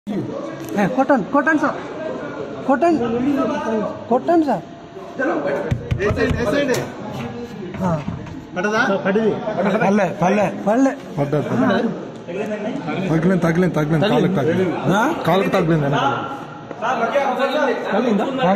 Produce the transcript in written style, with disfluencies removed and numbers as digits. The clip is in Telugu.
కొట్టండి కొట్టండి సార్ కొట్టండి కొట్టండి సార్ పల్లె పల్లె పల్లె తగిలింది తగిలింది తగిలింది కాళ్ళకి తగిలింది కాళ్ళకి తగిలింది